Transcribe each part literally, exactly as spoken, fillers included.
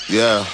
Yeah.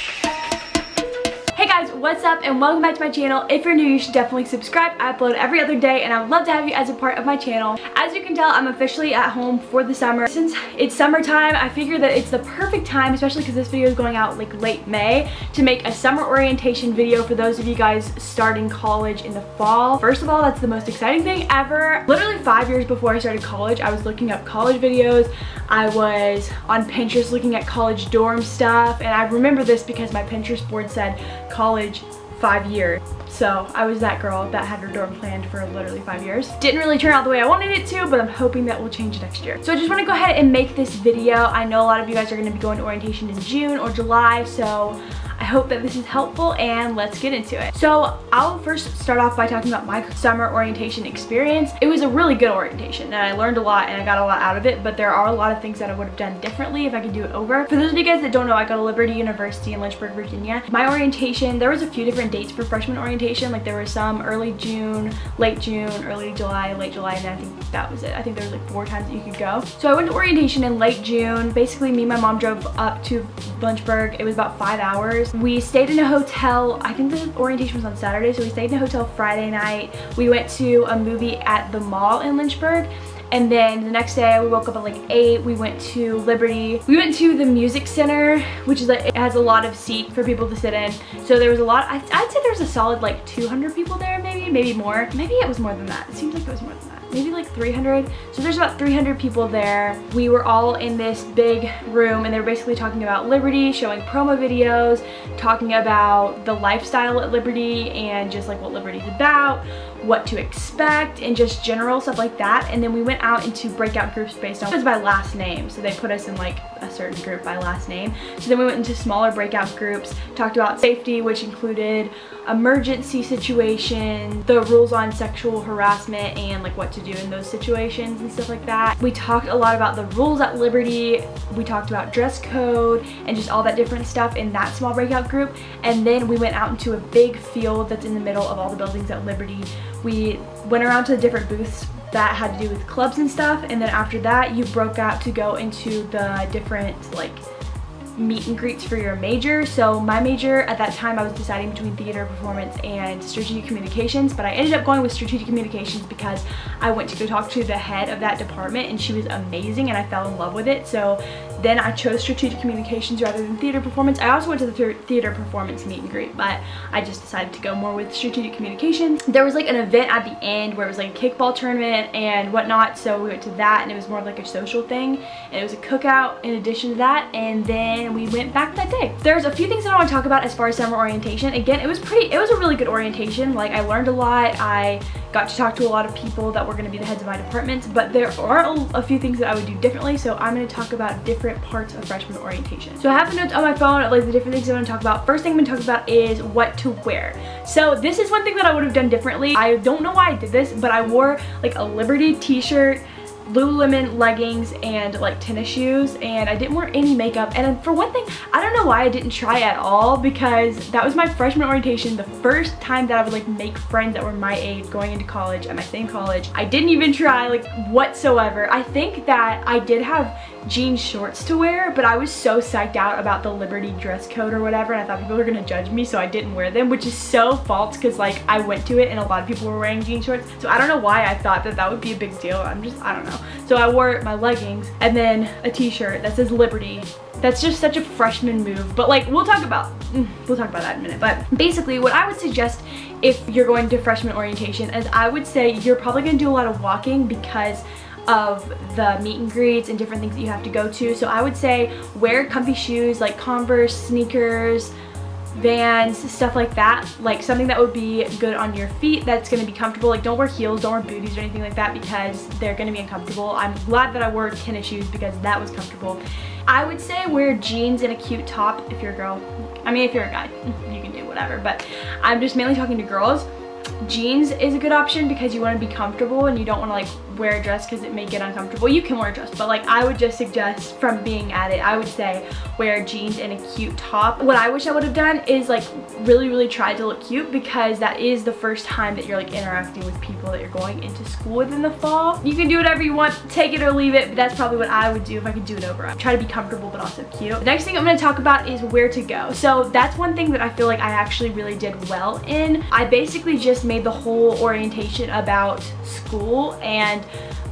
Hey guys, what's up and welcome back to my channel. If you're new, you should definitely subscribe. I upload every other day and I would love to have you as a part of my channel. As you can tell, I'm officially at home for the summer. Since it's summertime, I figure that it's the perfect time, especially because this video is going out like late May, to make a summer orientation video for those of you guys starting college in the fall. First of all, that's the most exciting thing ever. Literally five years before I started college, I was looking up college videos. I was on Pinterest looking at college dorm stuff, and I remember this because my Pinterest board said college five years. So I was that girl that had her dorm planned for literally five years. Didn't really turn out the way I wanted it to, but I'm hoping that will change next year. So I just want to go ahead and make this video. I know a lot of you guys are going to be going to orientation in June or July, so I hope that this is helpful and let's get into it. So I'll first start off by talking about my summer orientation experience. It was a really good orientation and I learned a lot and I got a lot out of it, but there are a lot of things that I would have done differently if I could do it over. For those of you guys that don't know, I go to Liberty University in Lynchburg, Virginia. My orientation, there was a few different dates for freshman orientation. Like there were some early June, late June, early July, late July, and then I think that was it. I think there was like four times that you could go. So I went to orientation in late June. Basically me and my mom drove up to Lynchburg. It was about five hours. We stayed in a hotel. I think the orientation was on Saturday, so we stayed in a hotel Friday night. We went to a movie at the mall in Lynchburg. And then the next day we woke up at like eight, we went to Liberty. We went to the music center, which is like, it has a lot of seat for people to sit in. So there was a lot, I'd, I'd say there was a solid like two hundred people there maybe, maybe more. Maybe it was more than that. It seems like it was more than that. Maybe like three hundred. So there's about three hundred people there. We were all in this big room and they were basically talking about Liberty, showing promo videos, talking about the lifestyle at Liberty and just like what Liberty's about, what to expect, and just general stuff like that. And then we went out into breakout groups based on, it was by last name, so they put us in like a certain group by last name. So then we went into smaller breakout groups, talked about safety, which included emergency situations, the rules on sexual harassment and like what to do in those situations and stuff like that. We talked a lot about the rules at Liberty. We talked about dress code and just all that different stuff in that small breakout group. And then we went out into a big field that's in the middle of all the buildings at Liberty. We went around to the different booths that had to do with clubs and stuff, and then after that you broke out to go into the different like meet and greets for your major. So my major at that time, I was deciding between theater performance and strategic communications, but I ended up going with strategic communications because I went to go talk to the head of that department and she was amazing and I fell in love with it. So then I chose strategic communications rather than theater performance. I also went to the theater performance meet and greet, but I just decided to go more with strategic communications. There was like an event at the end where it was like a kickball tournament and whatnot, so we went to that and it was more like a social thing, and it was a cookout in addition to that, and then we went back that day. There's a few things that I want to talk about as far as summer orientation. Again, it was pretty, it was a really good orientation. Like I learned a lot. I got to talk to a lot of people that were going to be the heads of my departments, but there are a, a few things that I would do differently, so I'm going to talk about different parts of freshman orientation. So I have the notes on my phone of like the different things I want to talk about. First thing I'm going to talk about is what to wear. So this is one thing that I would have done differently. I don't know why I did this, but I wore like a Liberty t-shirt, Lululemon leggings, and like tennis shoes, and I didn't wear any makeup. And for one thing, I don't know why I didn't try at all, because that was my freshman orientation, the first time that I would like make friends that were my age going into college at my same college. I didn't even try like whatsoever. I think that I did have jean shorts to wear, but I was so psyched out about the Liberty dress code or whatever, and I thought people were gonna judge me, so I didn't wear them, which is so false because like I went to it and a lot of people were wearing jean shorts, so I don't know why I thought that that would be a big deal. I'm just, I don't know. So I wore my leggings and then a t-shirt that says Liberty. That's just such a freshman move, but like we'll talk about we'll talk about that in a minute. But basically what I would suggest if you're going to freshman orientation is I would say you're probably gonna do a lot of walking because of the meet and greets and different things that you have to go to. So I would say wear comfy shoes like Converse, sneakers, Vans, stuff like that, like something that would be good on your feet, that's going to be comfortable. Like don't wear heels, don't wear booties or anything like that because they're going to be uncomfortable. I'm glad that I wore tennis shoes because that was comfortable. I would say wear jeans and a cute top if you're a girl. I mean, if you're a guy, you can do whatever, but I'm just mainly talking to girls. jeans is a good option because you want to be comfortable and you don't want to like wear a dress because it may get uncomfortable. You can wear a dress, but like I would just suggest, from being at it, I would say wear jeans and a cute top. What I wish I would have done is like really really try to look cute, because that is the first time that you're like interacting with people that you're going into school with in the fall. You can do whatever you want, take it or leave it, but that's probably what I would do if I could do it over. I'd try to be comfortable but also cute. The next thing I'm going to talk about is where to go. So that's one thing that I feel like I actually really did well in. I basically just made the whole orientation about school and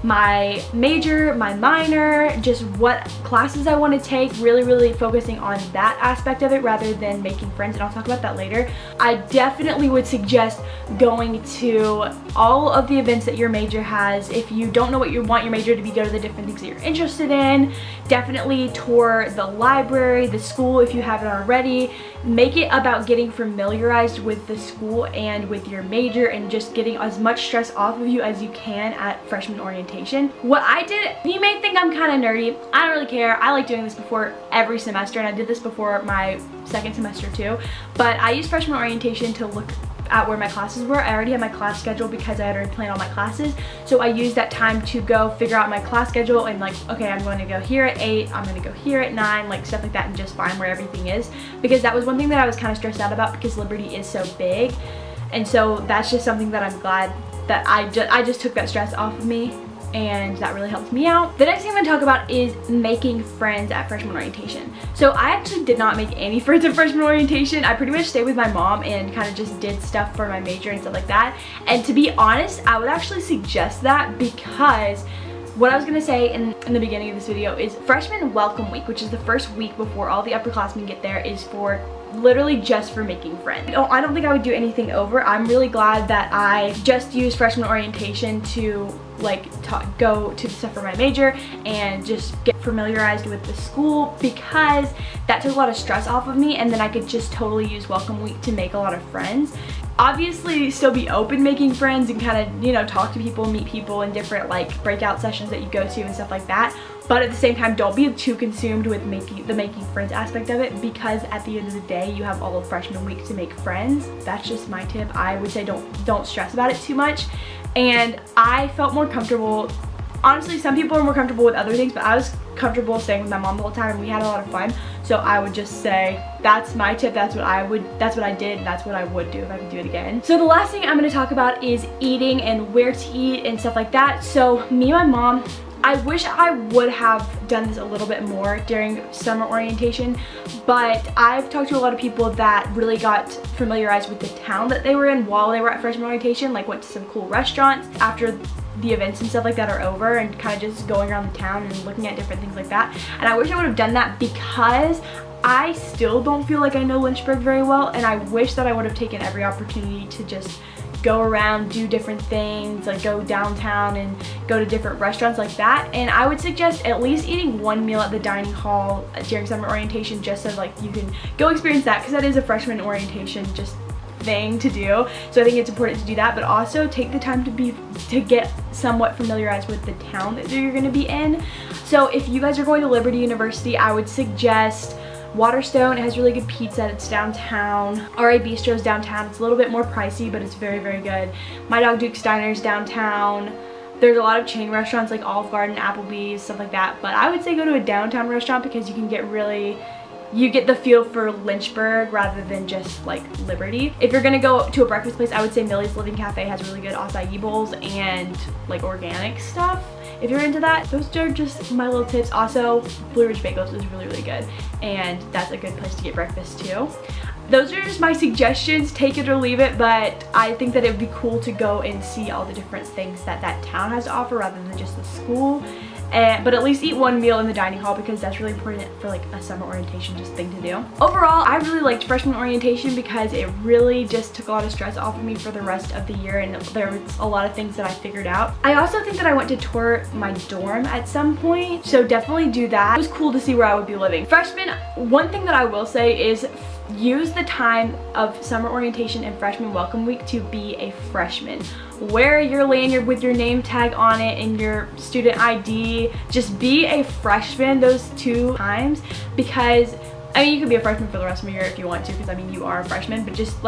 my major, my minor, just what classes I want to take, really really focusing on that aspect of it rather than making friends, and I'll talk about that later. I definitely would suggest going to all of the events that your major has. If you don't know what you want your major to be, go to the different things that you're interested in. Definitely tour the library, the school if you haven't already. Make it about getting familiarized with the school and with your major and just getting as much stress off of you as you can at freshman orientation. What I did, you may think I'm kind of nerdy. I don't really care. I like doing this before every semester, and I did this before my second semester too. But I used freshman orientation to look at where my classes were. I already had my class schedule because I had already planned all my classes. So I used that time to go figure out my class schedule and like, okay, I'm going to go here at eight, I'm going to go here at nine, like stuff like that, and just find where everything is. Because that was one thing that I was kind of stressed out about because Liberty is so big. And so that's just something that I'm glad that I just, I just took that stress off of me, and that really helped me out. The next thing I'm going to talk about is making friends at freshman orientation. So I actually did not make any friends at freshman orientation. I pretty much stayed with my mom and kind of just did stuff for my major and stuff like that. And to be honest, I would actually suggest that, because what I was going to say in, in the beginning of this video is freshman welcome week, which is the first week before all the upperclassmen get there, is for literally just for making friends. I don't think I would do anything over. I'm really glad that I just used freshman orientation to like talk, go to the stuff for my major and just get familiarized with the school, because that took a lot of stress off of me, and then I could just totally use welcome week to make a lot of friends. Obviously still be open making friends and kind of, you know, talk to people, meet people in different like breakout sessions that you go to and stuff like that. But at the same time, don't be too consumed with making the making friends aspect of it, because at the end of the day, you have all of freshman week to make friends. That's just my tip. I would say don't don't stress about it too much. And I felt more comfortable. Honestly, some people are more comfortable with other things, but I was comfortable staying with my mom the whole time, and we had a lot of fun. So I would just say that's my tip. That's what I would that's what I did, and that's what I would do if I could do it again. So the last thing I'm going to talk about is eating and where to eat and stuff like that. So me and my mom, I wish I would have done this a little bit more during summer orientation, but I've talked to a lot of people that really got familiarized with the town that they were in while they were at freshman orientation, like went to some cool restaurants after the events and stuff like that are over, and kind of just going around the town and looking at different things like that. And I wish I would have done that, because I still don't feel like I know Lynchburg very well, and I wish that I would have taken every opportunity to just go around, do different things, like go downtown and go to different restaurants like that. And I would suggest at least eating one meal at the dining hall during summer orientation, just so like you can go experience that, because that is a freshman orientation just thing to do. So I think it's important to do that, but also take the time to be to get somewhat familiarized with the town that you're going to be in. So if you guys are going to Liberty University, I would suggest Waterstone. It has really good pizza. It's downtown. R A Bistro's downtown. It's a little bit more pricey, but it's very, very good. My Dog Duke's Diner's downtown. There's a lot of chain restaurants like Olive Garden, Applebee's, stuff like that. But I would say go to a downtown restaurant, because you can get really, you get the feel for Lynchburg rather than just like Liberty. If you're gonna go to a breakfast place, I would say Millie's Living Cafe has really good acai bowls and like organic stuff. If you're into that, those are just my little tips. Also, Blue Ridge Bagels is really, really good, and that's a good place to get breakfast too. Those are just my suggestions, take it or leave it, but I think that it would be cool to go and see all the different things that that town has to offer rather than just the school. And, but at least eat one meal in the dining hall, because that's really important for like a summer orientation just thing to do. Overall, I really liked freshman orientation because it really just took a lot of stress off of me for the rest of the year, and there was a lot of things that I figured out. I also think that I went to tour my dorm at some point, so definitely do that. It was cool to see where I would be living. Freshman, one thing that I will say is use the time of summer orientation and freshman welcome week to be a freshman. Wear your lanyard with your name tag on it and your student I D. Just be a freshman those two times, because I mean, you could be a freshman for the rest of the year if you want to, because I mean, you are a freshman, but just like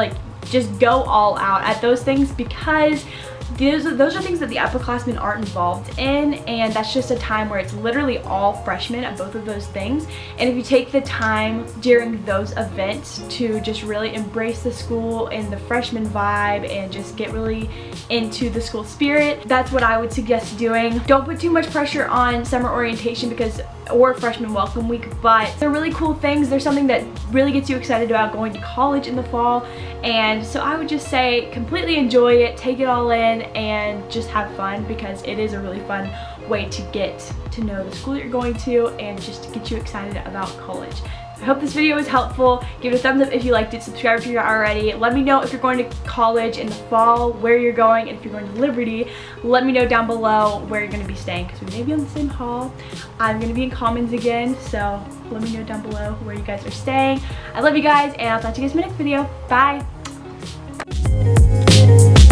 just go all out at those things, because Those, those are things that the upperclassmen aren't involved in, and that's just a time where it's literally all freshmen at both of those things. And if you take the time during those events to just really embrace the school and the freshman vibe and just get really into the school spirit, that's what I would suggest doing. Don't put too much pressure on summer orientation because or freshman welcome week, but they're really cool things. They're something that really gets you excited about going to college in the fall, and so I would just say completely enjoy it, take it all in, and just have fun, because it is a really fun way to get to know the school you're going to and just to get you excited about college. I hope this video was helpful. Give it a thumbs up if you liked it. Subscribe if you're not already. Let me know if you're going to college in the fall, where you're going, and if you're going to Liberty. Let me know down below where you're going to be staying, because we may be on the same hall. I'm going to be in Commons again, so let me know down below where you guys are staying. I love you guys, and I'll talk to you guys in my next video. Bye!